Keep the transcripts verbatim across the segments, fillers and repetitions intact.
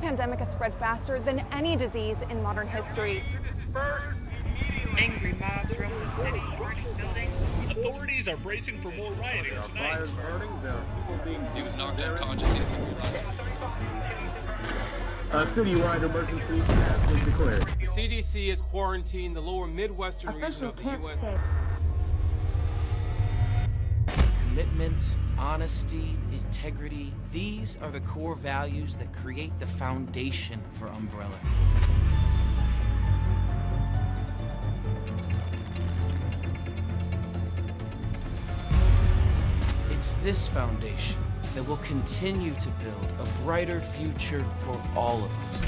pandemic has spread faster than any disease in modern history. Angry mobs roam the city, burning buildings. Authorities are bracing for more rioting There are tonight. fires burning, there are people being... He was knocked unconscious. He had severe A citywide emergency has been declared. The C D C has quarantined the lower Midwestern region of the U S Commitment, honesty, integrity, these are the core values that create the foundation for Umbrella. It's this foundation that will continue to build a brighter future for all of us.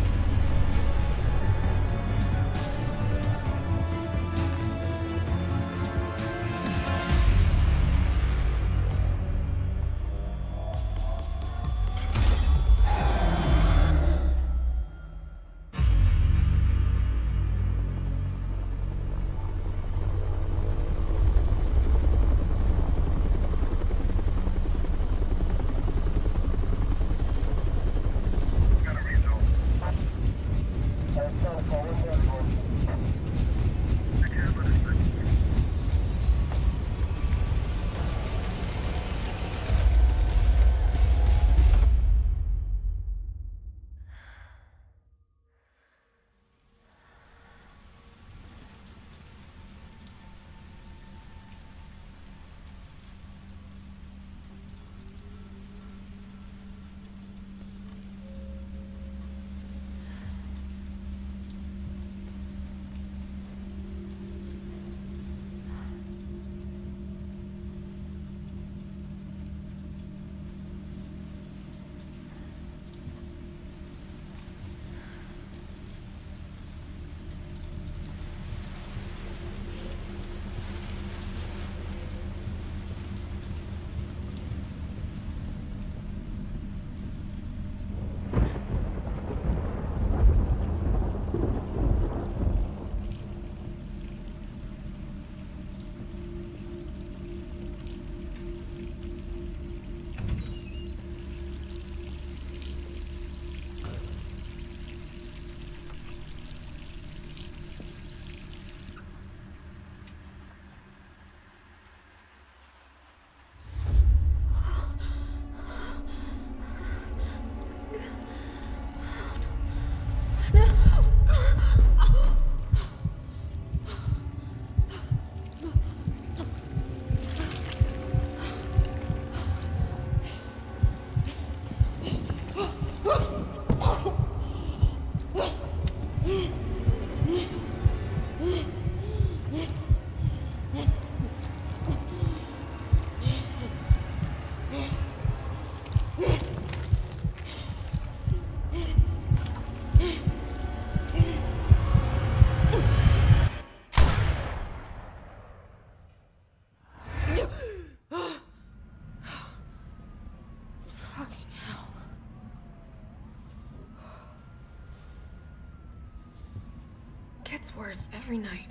Gets worse every night.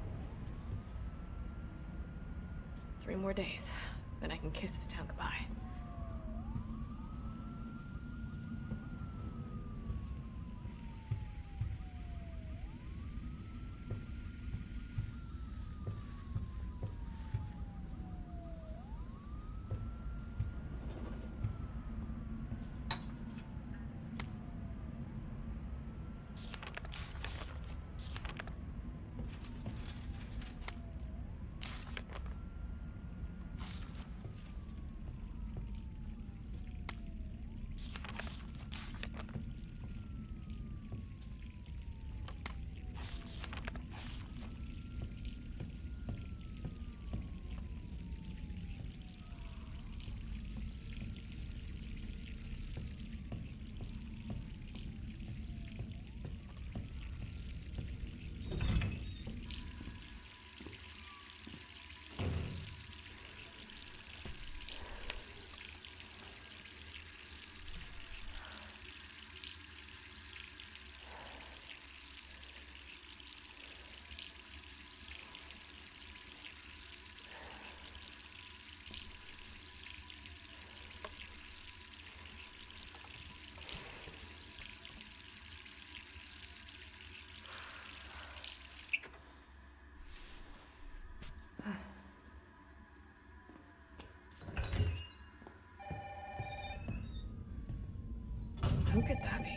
Three more days, then I can kiss this town goodbye. could that be?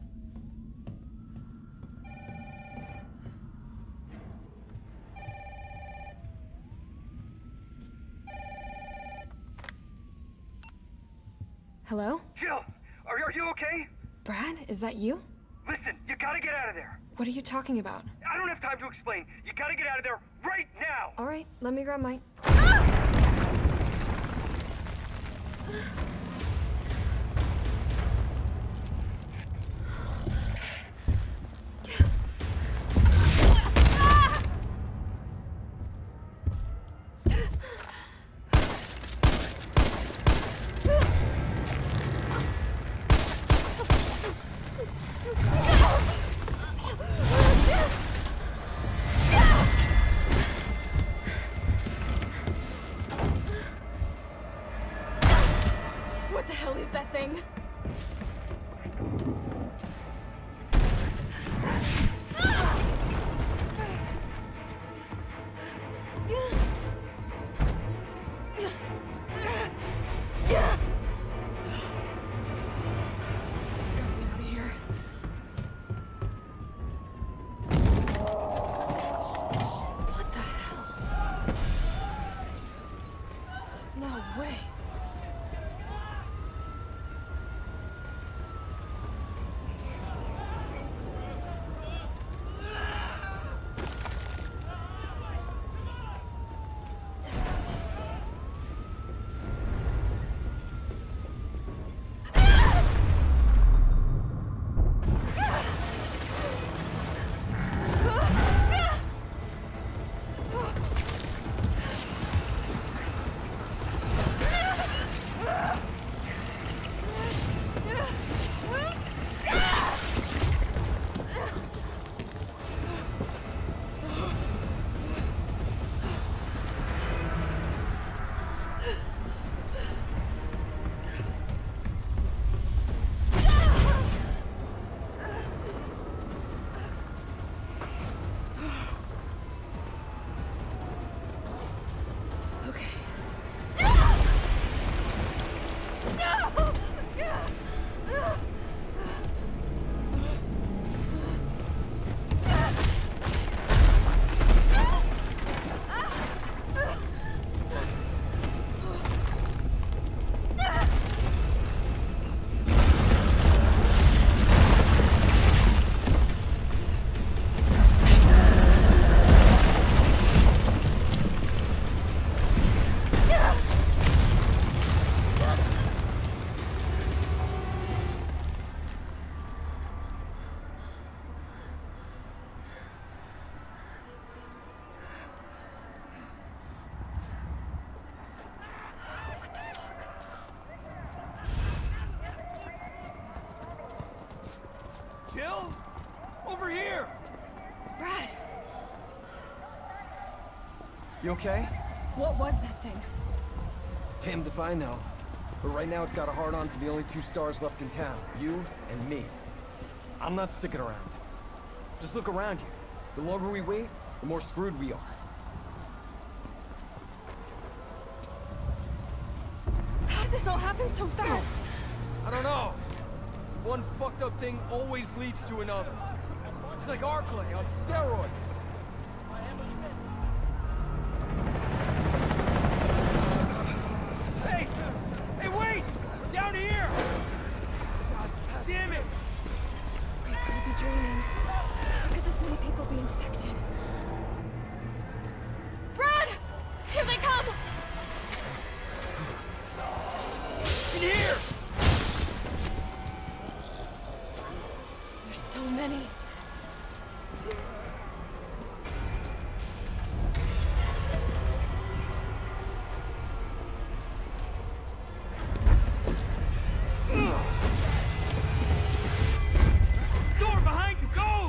Hello? Jill, are, are you okay? Brad, is that you? Listen, you gotta get out of there. What are you talking about? I don't have time to explain. You gotta get out of there right now. All right, let me grab my... What the hell is that thing? Jill? Over here! Brad! You okay? What was that thing? Damned if I know. But right now it's got a hard-on for the only two stars left in town. You and me. I'm not sticking around. Just look around you. The longer we wait, the more screwed we are. How'd this all happen so fast? I don't know. One fucked up thing always leads to another. It's like Arklay on steroids. Hey! Hey, wait! Down here! God damn it! We could be dreaming. How could this many people be infected? Brad! Here they come! In here! There's so many. Door behind you, go!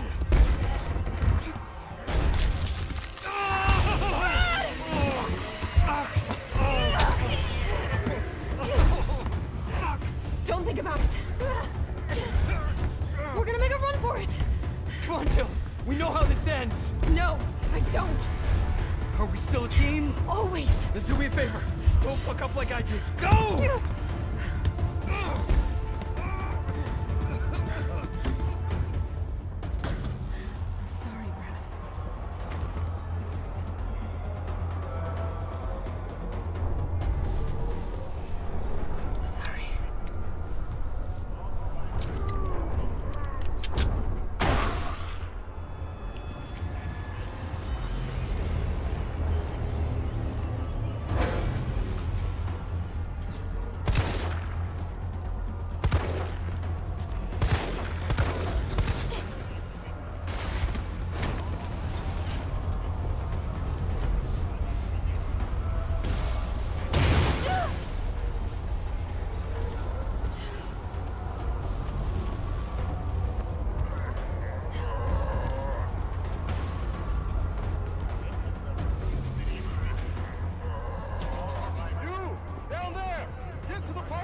Don't think about it. We're gonna make a run for it. Come on, Jill. We know how this ends. No, I don't. Are we still a team? Always. Then do me a favor. Don't fuck up like I did. Go!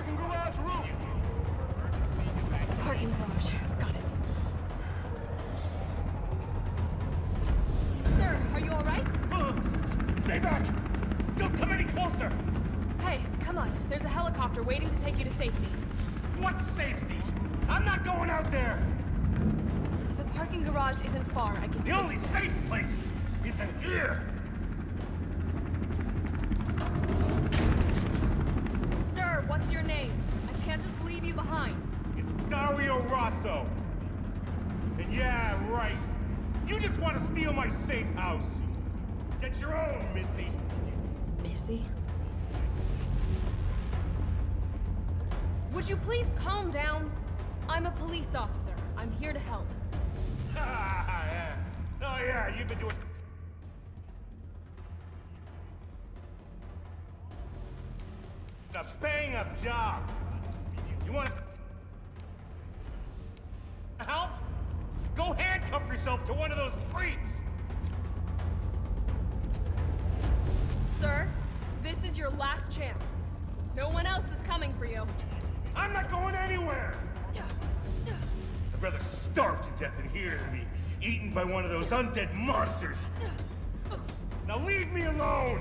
parking garage roof! Parking garage. Got it. Sir, are you all right? Uh, stay back! Don't come any closer! Hey, come on. There's a helicopter waiting to take you to safety. What safety? I'm not going out there! The parking garage isn't far. I can The take only safe place is in here! Sir, what's your name? I can't just leave you behind. It's Dario Rosso. And yeah, right. You just want to steal my safe house. Get your own, Missy. Missy? Would you please calm down? I'm a police officer. I'm here to help. yeah. Oh yeah, you've been doing... a bang-up job. You want help? Go handcuff yourself to one of those freaks. Sir, this is your last chance. No one else is coming for you. I'm not going anywhere. I'd rather starve to death in here than be eaten by one of those undead monsters. Now leave me alone.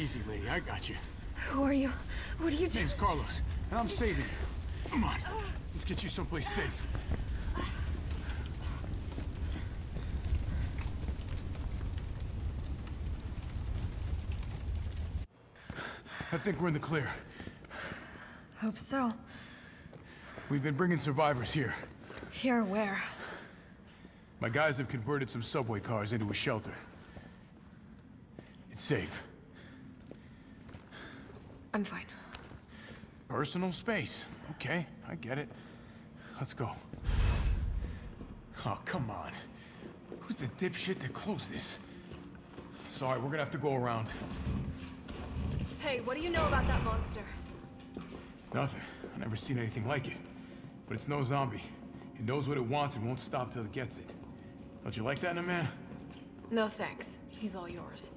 Easy, lady. I got you. Who are you? What are you doing? Name's Carlos, and I'm saving you. Come on. Let's get you someplace safe. I think we're in the clear. Hope so. We've been bringing survivors here. Here where? My guys have converted some subway cars into a shelter. It's safe. I'm fine. Personal space. Okay, I get it. Let's go. Oh, come on. Who's the dipshit that closed this? Sorry, we're gonna have to go around. Hey, what do you know about that monster? Nothing. I've never seen anything like it. But it's no zombie. It knows what it wants and won't stop till it gets it. Don't you like that in a man? No thanks. He's all yours.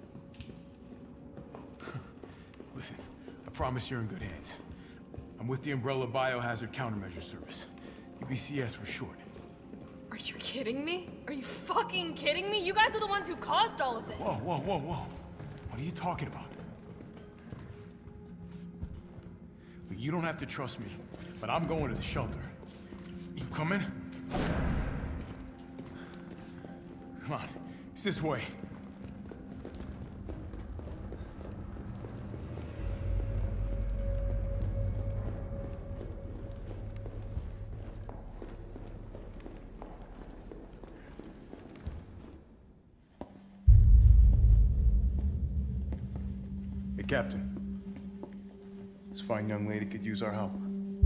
Listen, I promise you're in good hands. I'm with the Umbrella Biohazard Countermeasure Service. U B C S for short. Are you kidding me? Are you fucking kidding me? You guys are the ones who caused all of this! Whoa, whoa, whoa, whoa. What are you talking about? Look, you don't have to trust me, but I'm going to the shelter. You coming? Come on, it's this way. Hey, Captain. This fine young lady could use our help.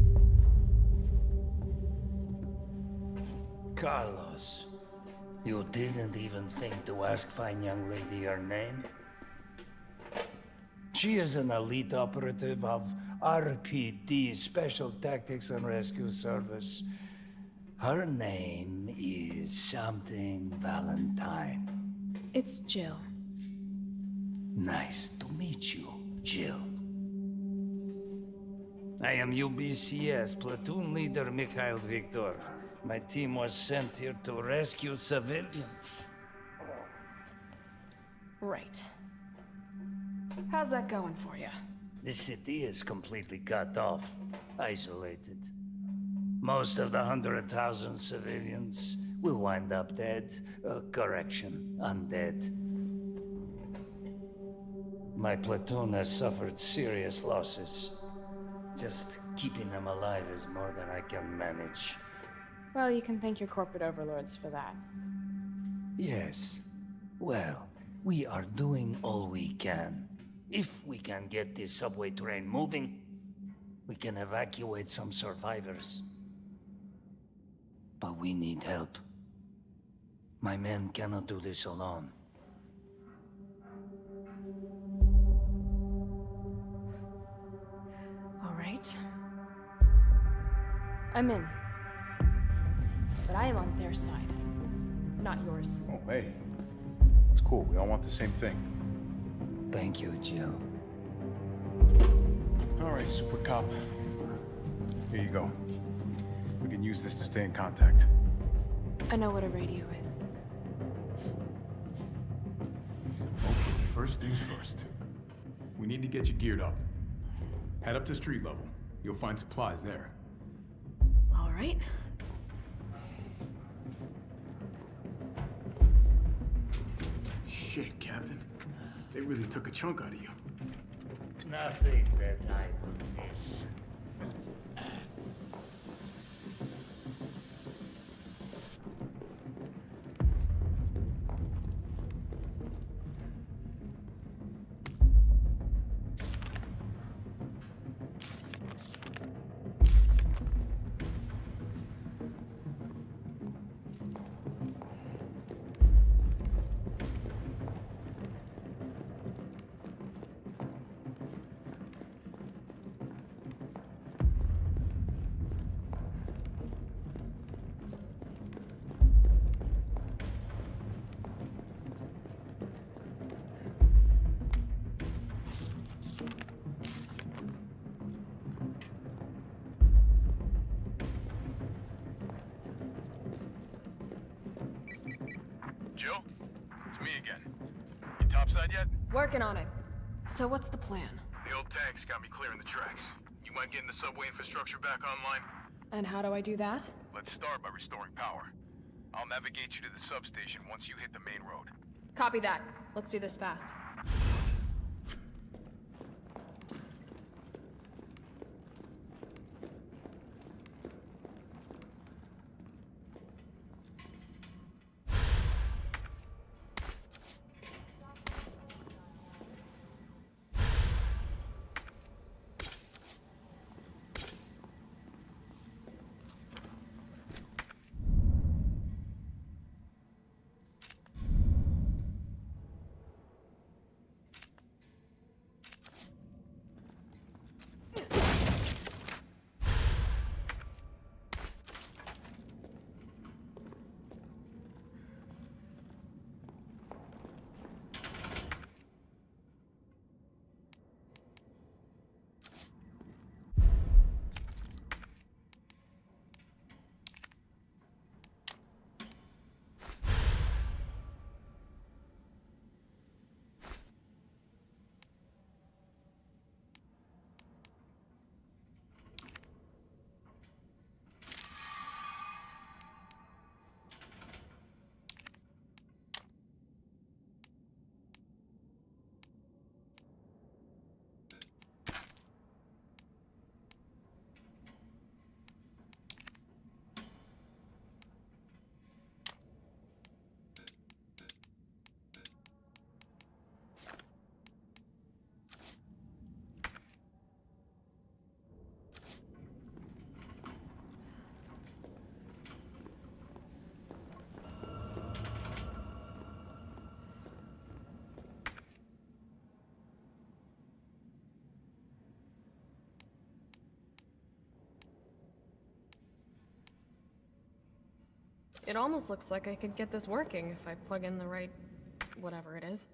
Carlos, you didn't even think to ask fine young lady her name? She is an elite operative of R P D, Special Tactics and Rescue Service. Her name is something Valentine. It's Jill. Nice to meet you, Jill. I am U B C S Platoon Leader Mikhail Viktor. My team was sent here to rescue civilians. Right. How's that going for you? The city is completely cut off, isolated. Most of the hundred thousand civilians will wind up dead. Uh, correction, undead. My platoon has suffered serious losses. Just keeping them alive is more than I can manage. Well, you can thank your corporate overlords for that. Yes. Well, we are doing all we can. If we can get this subway train moving, we can evacuate some survivors. But we need help. My men cannot do this alone. All right. I'm in. But I am on their side, not yours. Oh, hey. It's cool. We all want the same thing. Thank you, Jill. All right, Super Cop. Here you go. We can use this to stay in contact. I know what a radio is. Okay, first things first. We need to get you geared up. Head up to street level. You'll find supplies there. All right. Shit, Captain. They really took a chunk out of you. Nothing that I will miss. Jill? It's me again. You topside yet? Working on it. So what's the plan? The old tanks got me clearing the tracks. You mind getting the subway infrastructure back online? And how do I do that? Let's start by restoring power. I'll navigate you to the substation once you hit the main road. Copy that. Let's do this fast. It almost looks like I could get this working if I plug in the right... whatever it is.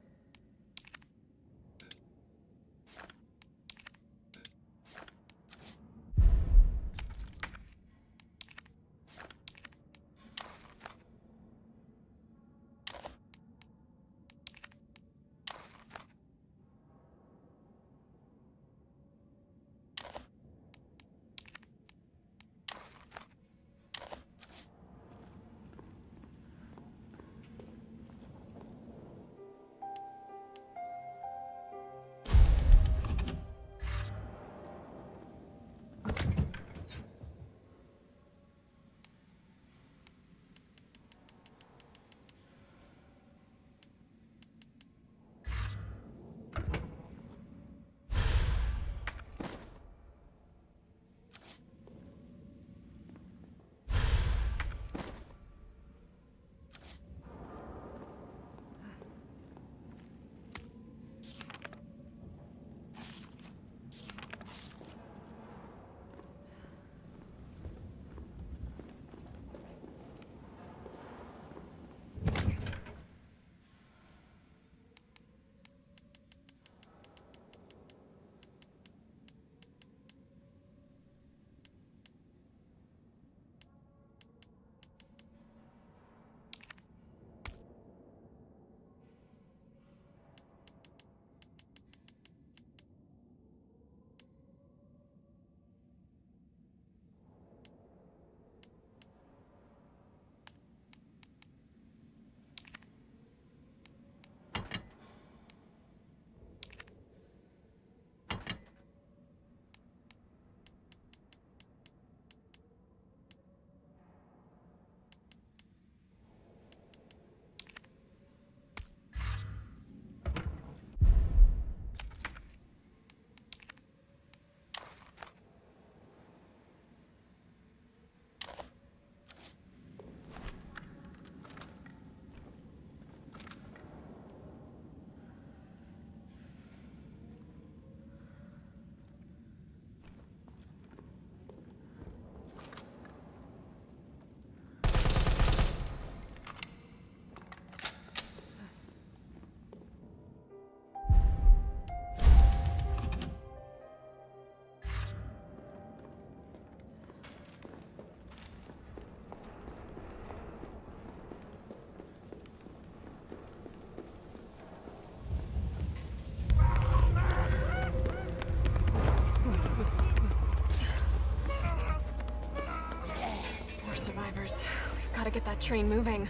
drivers. We've got to get that train moving.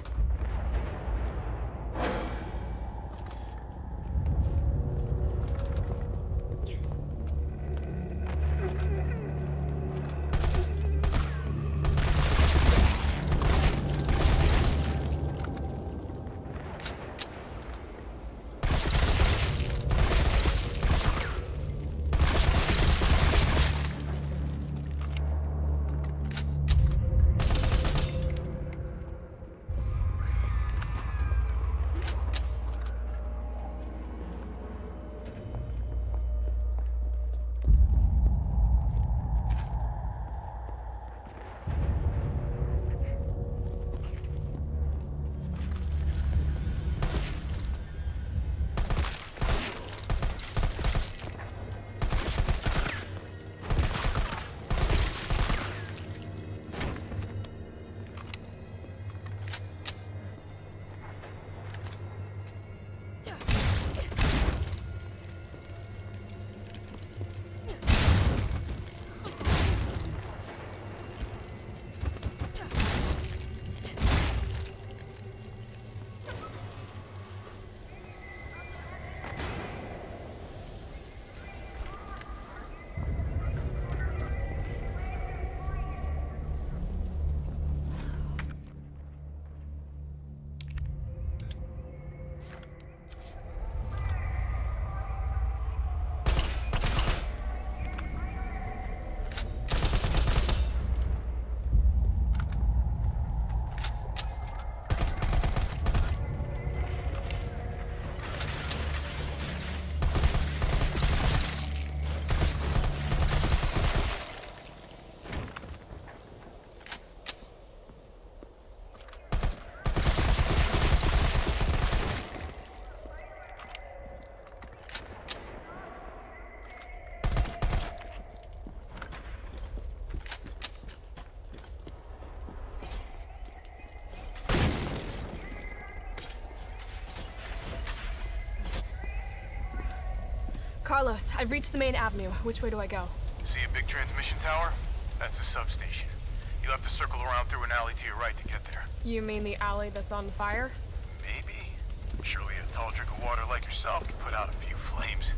Carlos, I've reached the main avenue. Which way do I go? See a big transmission tower? That's the substation. You'll have to circle around through an alley to your right to get there. You mean the alley that's on fire? Maybe. Surely a tall drink of water like yourself can put out a few flames.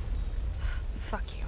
Fuck you.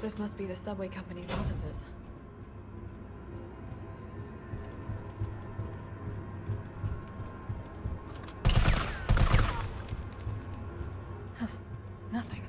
This must be the subway company's offices. Huh. Nothing.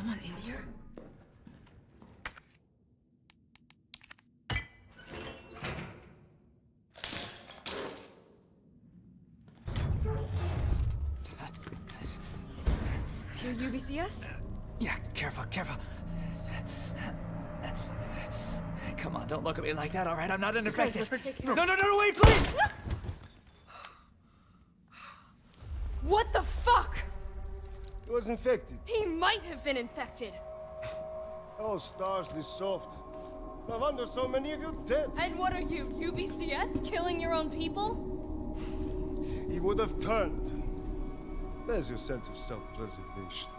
someone in here? You're U B C S? Yeah, careful, careful. Come on, don't look at me like that, all right? I'm not an Okay, infected. let's take No, care no, of no, no, wait, please! What the fuck? He was infected. He might have been infected. Oh, stars, this soft. No wonder so many of you dead. And what are you, U B C S? Killing your own people? He would have turned. There's your sense of self-preservation.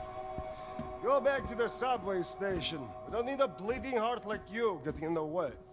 Go back to the subway station. We don't need a bleeding heart like you getting in the way.